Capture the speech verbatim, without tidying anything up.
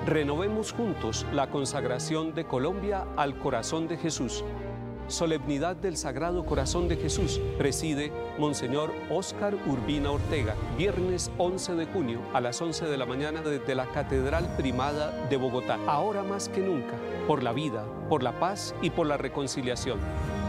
Renovemos juntos la consagración de Colombia al Corazón de Jesús. Solemnidad del Sagrado Corazón de Jesús. Preside Monseñor Óscar Urbina Ortega, viernes once de junio a las once de la mañana desde la Catedral Primada de Bogotá. Ahora más que nunca, por la vida, por la paz y por la reconciliación.